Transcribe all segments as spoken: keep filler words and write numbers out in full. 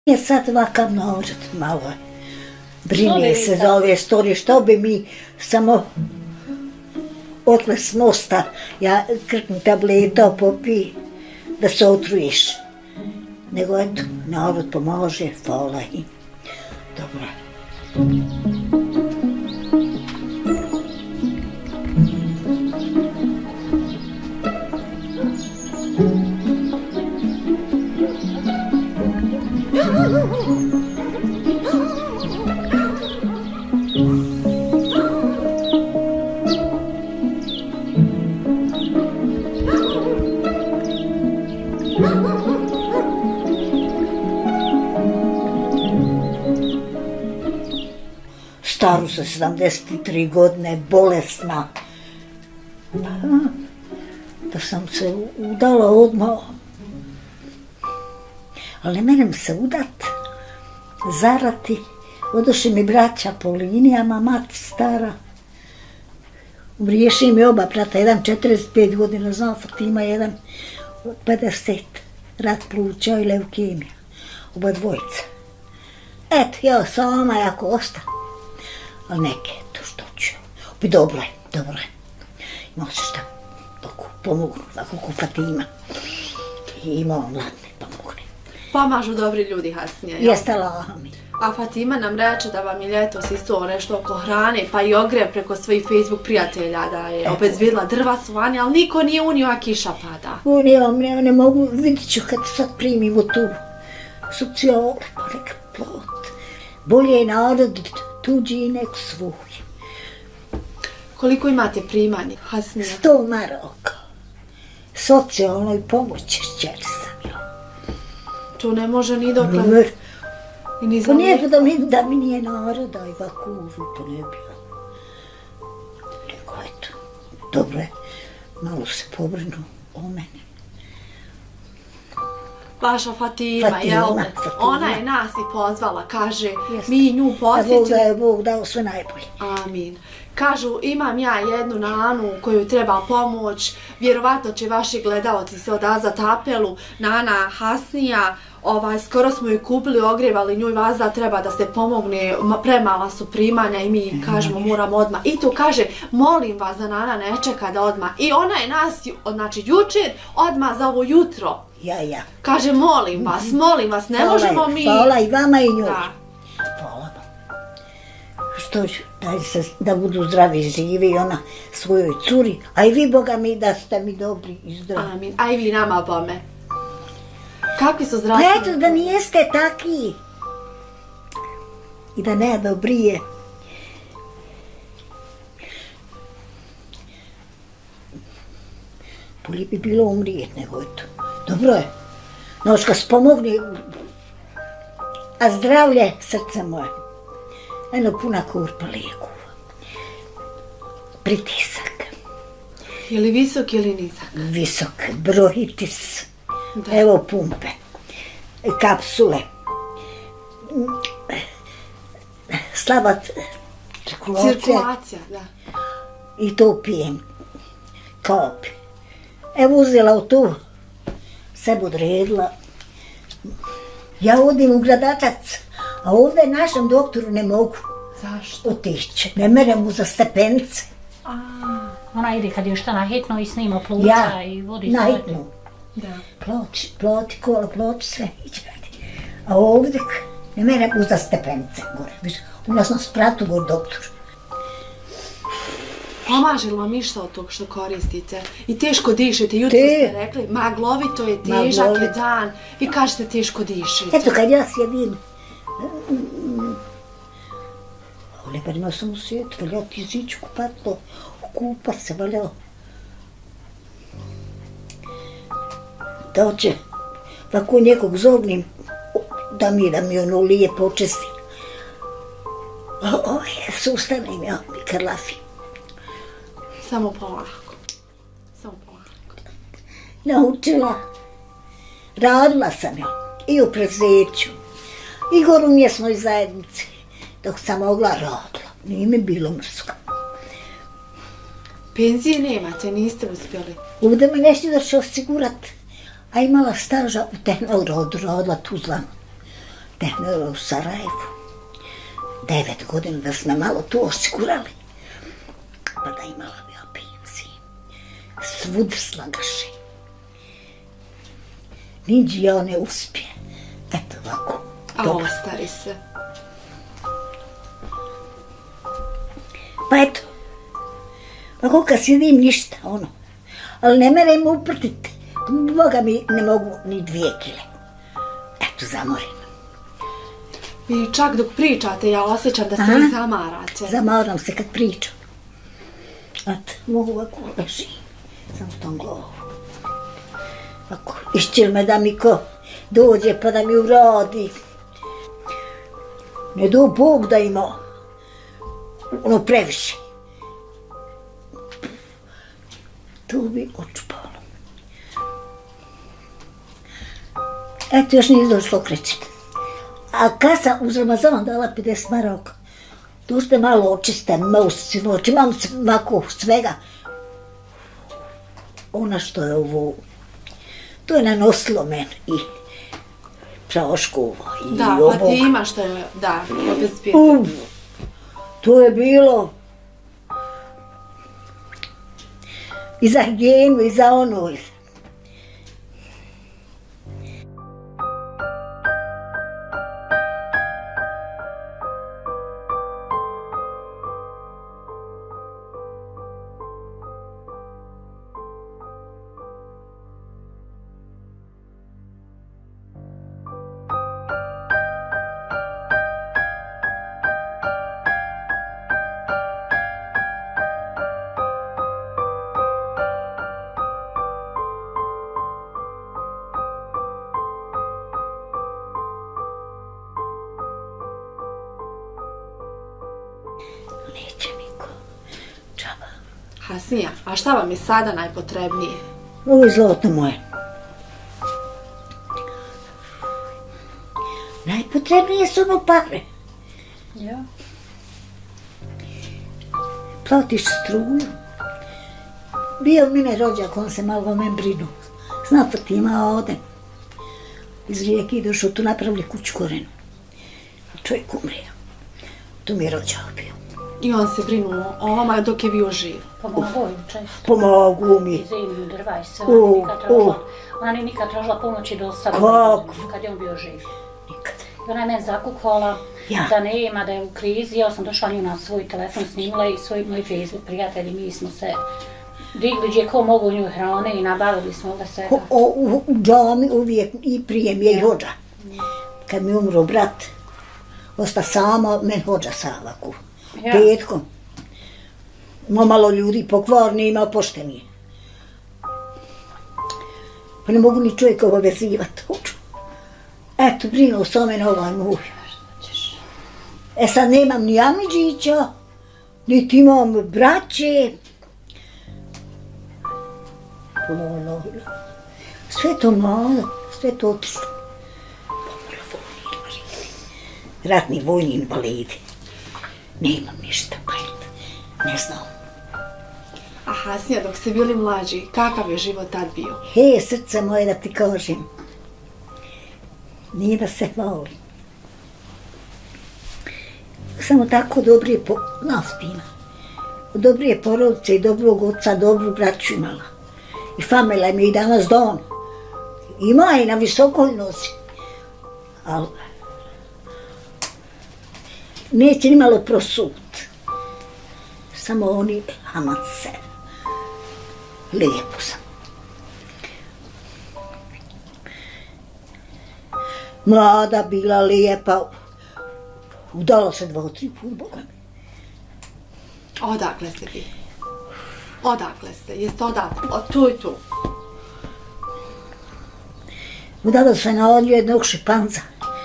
Je sad ovakav narod malo brine se za ove storije, što bi mi samo otle s mosta, ja krknu tableta, popi, da se otruješ. Nego eto, narod pomaže, hvala im. Dobro. Staru sa sedamdeset tri godine, bolesna. Da sam se udala odmah. Ali ne menem se udat, zarati. Odošli mi braća po linijama, mati stara. Riješi mi oba brata, jedan četrdeset pet godina, znam Fatima, jedan od pedeset, rak pluća i leukemija, oba dvojica. Eto, ja sama jako ostala. Ali neke, to što ću. Bi dobro je, dobro je. Imao se šta, dok pomogu, ako ko Fatima. I imao mladne pomogne. Pomažu dobri ljudi Hasnija, jel? Jeste lami. A Fatima nam reče da vam je ljetos isto nešto oko hrane, pa i ogrev preko svojih Facebook prijatelja, da je obezbjedila drva su vani, ali niko nije unio, a kiša pada. Unio, ne, ne mogu, vidit ću kad sad primimo tu socijalu, pa nek plot. Bolje je narod tuđi nek svoj. Koliko imate primanje, Hasnija? Sto maraka. Socijalnoj pomoći šćer sam, ja. To ne može ni dokle. I ni za pa nije da mi, da mi nije naroda i ovako pa ne bilo. Nego eto, dobro je, malo se pobrinu o meni. Vaša Fatima, Fatima, jel? Fatima. Ona je nas i pozvala, kaže, Jeste. Mi nju posjetili. Bog da je Bog dao sve najbolje. Amin. Kažu, imam ja jednu nanu koju treba pomoć, vjerovatno će vaši gledalci se odazvati apelu, Nana Hasnija, ovaj, skoro smo ju kupili, ogrijevali nju i vas da treba da se pomogne, premala su primanja i mi kažemo moramo odmah. I tu kaže, molim vas da Nana ne čeka da odmah. I ona je nas, znači jučer, odmah za ovo jutro. Ja, ja. Kaže, molim vas, molim vas, ne hvala možemo je, mi... Hvala i vama i njoj. Da. Hvala vam. Što ću, da, se, da budu zdravi i živi i ona svojoj curi, a i vi, Boga mi, da ste mi dobri i zdravi. Amin, a i vi nama, bome. Kakvi su Pa zdravstveni? eto, da nijeste taki. I da ne dobrije. Bolje bi bilo umrijet nego eto. Dobro je. Noška spomogni. A zdravlje srce moje. Eno puna kurpa lijeku. Pritisak. Je li visok ili nizak? Visok. Bronhitis. Da. Evo pumpe. Kapsule. Slaba cirkulacija. Cirkulacija, da. I to pijem. Kapi. Evo uzela u tu. Sebe odredila. Ja odim u Gradačac, a ovdje našem doktoru ne mogu. Zašto? Otići. Ne merem mu za stepence. A, ona ide kad je šta na hitno i snima pluća Ja, i vodi na sve. hitnu. Da. Ploči, ploti, kola, ploti, sve iće radi. A ovdje ne merem mu za stepence. Gore. U nas na spratu gore doktor. Pomaže li vam išta od tog što koristite? I teško dišete, jutro Te. ste rekli, maglovito je, težak je Maglovito. dan. Vi kažete teško dišete. Eto kad ja sjedim, leberno sam u svijetu, valjao ti ziću kupatlo, kupa se, valjao. Da hoće, ako nekog zovnim, da mi, da mi ono lije počesti. Ovo je, sustanem ja, mi krlafi. Samo polako. Samo polako. Naučila, radila sam ja, i u prezeću, i gor u mjesnoj zajednici, dok sam mogla radila, nije mi bilo mrsko. Penzije nemate, niste uspjeli. Ovdje me nešto da će osigurat, a imala staža u Tehnorodu, radila tu zlanu. Ne, ne, u Sarajevu. Devet godina da smo malo tu osigurali. Pa da imala bi opijemci. Svud slagaše. Niđi ja ne uspije. Eto ovako. A ostari se. Pa eto. Ako kad sidim ništa, ono. Ali ne merem uprtiti. Boga mi ne mogu ni dvije kile. Eto, zamorim. I čak dok pričate, ja osjećam da se vi zamarate. Zamaram se kad pričam. Eto, mogu ovako ležim. Sam u tom glavu. Ako išćel me da mi ko dođe pa da mi uradi. Ne do Bog da ima ono previše. To bi očupalo. Eto, još nije došlo krećiti. A kasa uz Ramazan dala pedeset maraka. Došte malo očiste, mausici, oči, imam ovako svega. Ona što je ovo, to je nanosilo meni i praoškova i da, ovog. Da, pa ti ima što je, da, obezpijete. To je bilo i za higijenu i za ono. Neće niko. Čaba. Hasnija, a šta vam je sada najpotrebnije? Ovo je zlato moje. Najpotrebnije su ono pare. Ja. Platiš struju. Bio mine rođak, on se malo o men brinu. Zna Fatima ode. Iz Rijeke došao, tu napravili kuću korenu. Čovjek umrio. Tu mi je rođak bio. I on se brinuo o vama dok je bio živ. Pomogu često. Pomogu mi. I zemlju, drva i sve. Ona nije nikad tražila, ona nije nikad tražila pomoći do sada. Kako? Kad je on bio živ. Nikad. I ona je meni zakukala Ja. da nema, da je u krizi. Ja sam došla nju na svoj telefon, snimila i svoj moj Facebook prijatelji. Mi smo se digli gdje ko mogu nju hrane i nabavili smo da se... O, o, u, u džami uvijek i prijem je i hođa. Kad mi umro brat, osta sama, men hođa Savaku. Ja. Petkom. Ima malo ljudi pokvarni, ima pošteni. Pa ne mogu ni čovjeka obavezivati, hoću. Eto, brinuo se o mene ovaj muj. E sad nemam ni Amidžića, niti imam braće. Ono, sve to malo, sve to otišlo. Pomalo vojni invalidi, ratni vojni invalidi. Nemam ništa, pa eto, ne znam. A Hasnija, dok ste bili mlađi, kakav je život tad bio? He, srce moje da ti kažem, nije da se volim. Samo tako dobrije po... nas ima. Dobrije porodice i dobrog oca, dobru braću imala. I familija mi je i danas don. Ima i na visokoj nosi. Ali neće ni malo prosut. Samo oni hamace. Lijepo sam. Mlada bila lijepa. Udalo se dva, tri put, Boga mi. Odakle ste vi? Odakle ste? Jeste odakle? Od tu i tu? Udalo se na odnju jednog šipanza.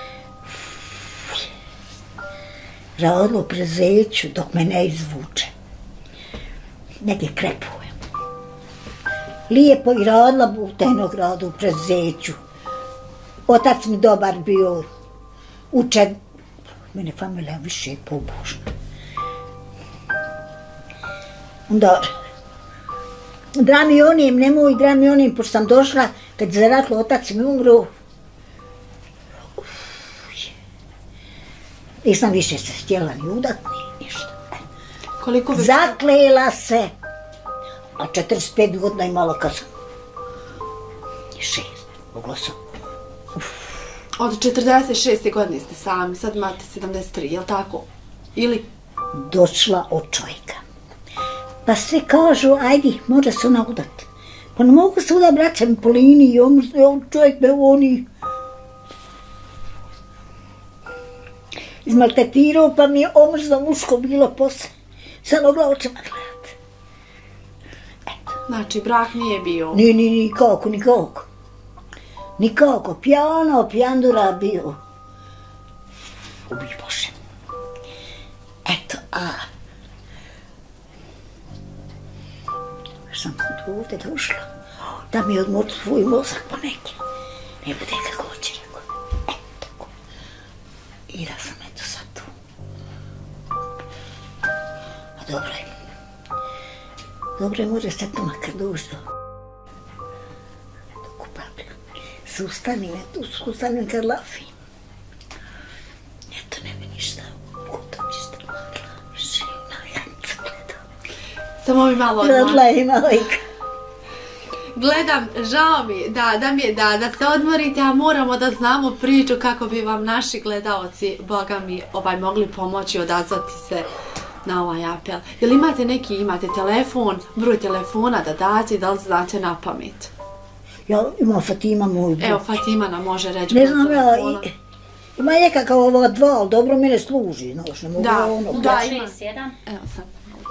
Radilo prezeću dok me ne izvuče. Negdje krepujem. Lijepo i radila u Tenogradu u prezeću. Otac mi dobar bio. Učen. Mene familija više je pobožna. Onda, drami onim, nemoj drami onim, pošto sam došla, kad je zaratilo, otac mi umro. Nisam više se htjela ni udat, ni ništa. Koliko bi... Zaklela se. A četrdeset pet godina imala kad sam. Šest. Mogla sam. Uf. Od četrdeset šeste godine ste sami, sad imate sedamdeset tri, jel tako? Ili? Došla od čovjeka. Pa svi kažu, ajdi, može se ona udati. Pa ne mogu se udat, braća mi po liniji, on čovjek me oni izmaltetirao, pa mi je omrzno muško bilo posle. Sad mogla očima gledat. Eto. Znači, brak nije bio? Ni, ni, nikako, nikako. Nikako, pijano, pijandura bio. Ubij Bože. Eto, a... Sam ovdje došla, da mi odmori svoj mozak po neki. Ne bude kako hoće, rekao. E, tako. I da sam eto sad tu. A dobro je. Dobro je, može se to makar doći do... do kupaplja. Sustanim, eto, sustanim kad lafim. Eto, ne mi ništa. Kutam ništa. Živna, janca gledam. Samo mi malo odmah. Gledala je majka. Gledam, žao mi da, da, mi, da, da se odmorite, a moramo da znamo priču kako bi vam naši gledaoci, Boga mi, ovaj, mogli pomoći odazvati se na ovaj apel. Jel imate neki, imate telefon, broj telefona da date, da li znate na pamet? Ja imam Fatima moj broj. Evo, Fatima nam može reći Ne broj znam ja, telefona. i- ima nekakav ova dva, ali dobro mene služi, znaš, ne mogu Da, ono. da. nula šest jedan Evo sam.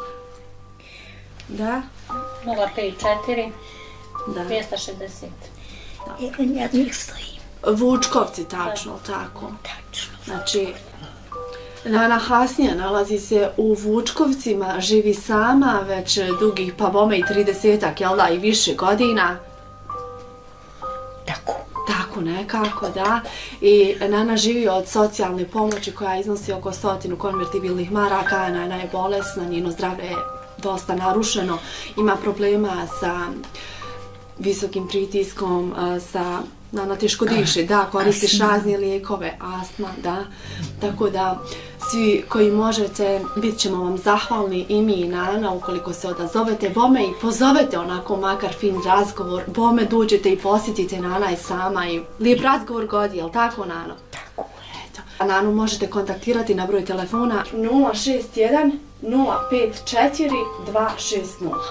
Da, nula pet četiri da. dvjesto šezdeset. Ja njih stojim. Vučkovci, tačno, tako. Tačno. Znači, Nana Hasnija nalazi se u Vučkovcima, živi sama već dugih pa bome i tridesetak, jel da, i više godina. Tako. Tako nekako, da. I Nana živi od socijalne pomoći koja iznosi oko stotinu konvertibilnih maraka. Nana je bolesna, njeno zdravlje je dosta narušeno. Ima problema sa visokim pritiskom, sa... Nana teško diše, da, koristiš razne lijekove, astma, da. Tako da, svi koji možete, bit ćemo vam zahvalni i mi i Nana, ukoliko se odazovete, bome i pozovete onako makar fin razgovor, bome dođete i posjetite, Nana je sama i lijep razgovor godi, jel tako, Nano? Tako. Eto. A Nanu možete kontaktirati na broj telefona nula šest jedan nula pet četiri dva šest nula.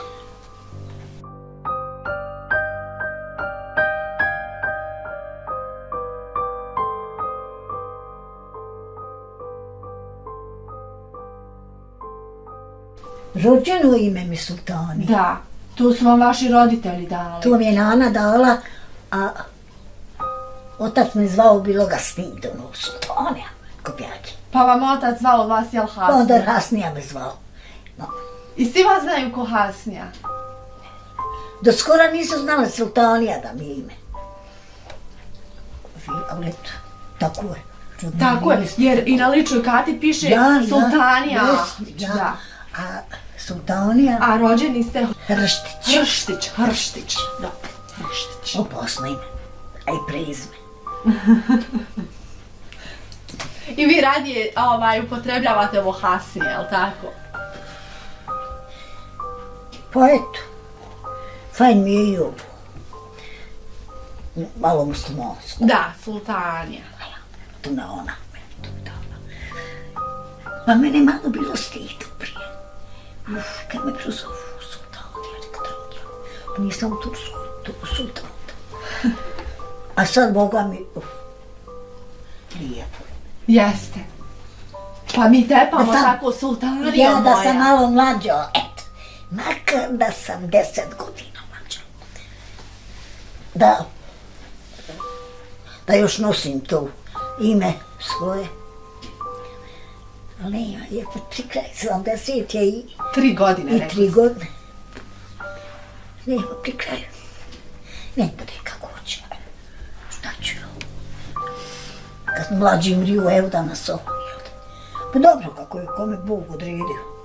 Rođeno ime mi Sultani. Da, tu su vam vaši roditelji dali. To mi je Nana dala, a otac me zvao, bilo ga stid, ono, Sultanija, kopjači. Pa vam otac zvao vas, jel Pa Hasnija? onda Hasnija me zvao. No. I svi vas znaju ko Hasnija? Do skora nisu znala Sultanija da mi je ime. Ali eto, tako je. Čudno Tako je, vijesti. jer i na ličnoj karti piše Da, Sultanija. Da, jes, da. Da. A Sultanija A rođeni ste Hrštić. Hrštić, Hrštić. Da, Hrštić. Opasno ime, a i prezime. I vi radije ovaj, upotrebljavate ovo Hasnije, jel tako? Pa eto, fajn mi je i ovo. Malo muslimansko. Da, Sultanija. Tu na ona, tu na ona. Pa mene malo bilo stido prije. Uf, kad me prozovu Sultanija, neka drugja. Pa nisam u Turskoj, tu u Sultanu. A sad, Boga mi, uf, lijepo. Jeste. Pa mi tepamo Da sam- tako Sultanija Ja da moja. sam malo mlađa, eto, makar da sam deset godina mlađa. Da, da još nosim to ime svoje. Ali nema, je pa tri kraj, sedamdeset je i, Tri godine, i rekli tri ste. godine. Nema pri kraju. Ne bude kako hoće. Šta ću ja? Kad mlađi mriju, evo da nas ovo. Pa dobro, kako je kome Bog odredio.